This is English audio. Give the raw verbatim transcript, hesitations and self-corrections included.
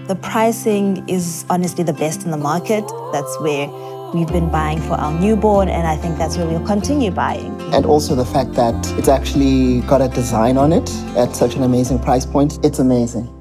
The pricing is honestly the best in the market. That's where we've been buying for our newborn, and I think that's where we'll continue buying. And also the fact that it's actually got a design on it at such an amazing price point. It's amazing.